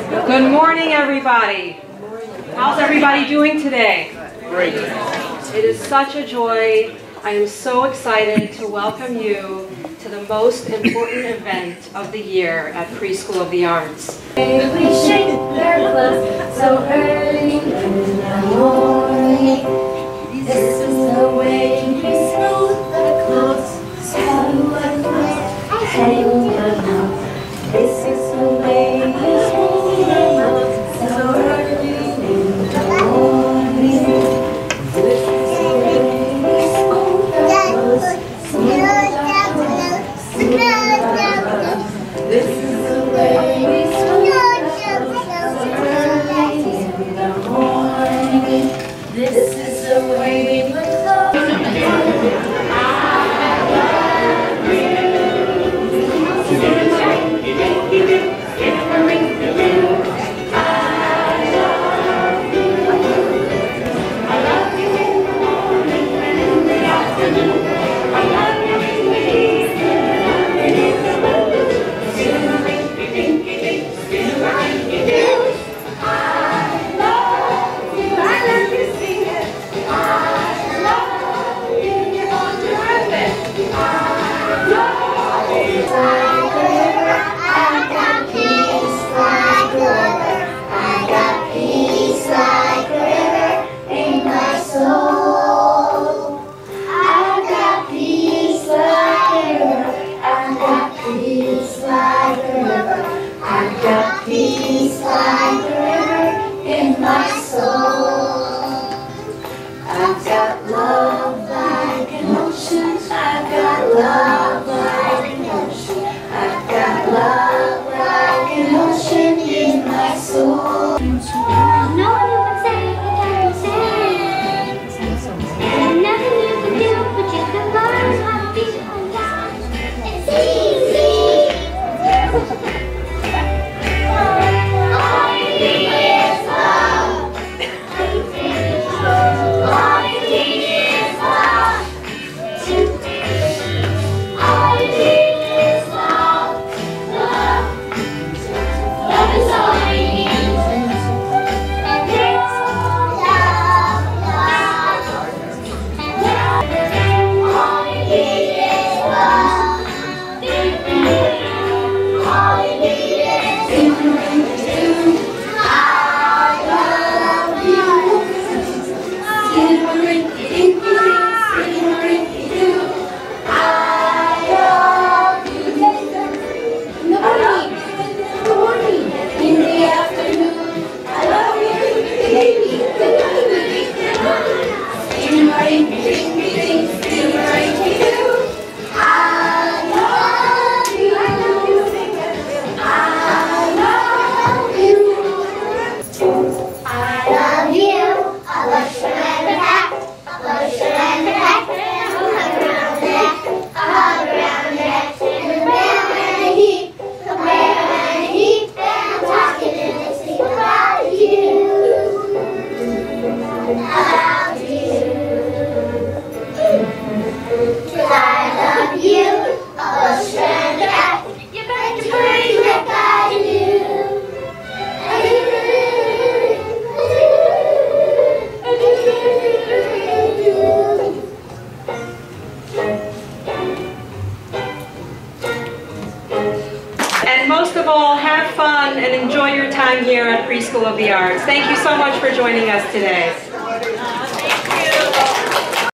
Good morning, everybody. How's everybody doing today? Great. It is such a joy. I am so excited to welcome you to the most important event of the year at Preschool of the Arts. We shake their clothes so early in the morning. This is the way we smooth the clothes so hang them up. This is the way we smooth them up so early in the morning. This is the way we smooth the clothes, smooth the clothes, smooth the clothes. This is the way we smooth the clothes so early in the morning. This is the way we put clothes on. And most of all, have fun and enjoy your time here at Preschool of the Arts. Thank you so much for joining us today.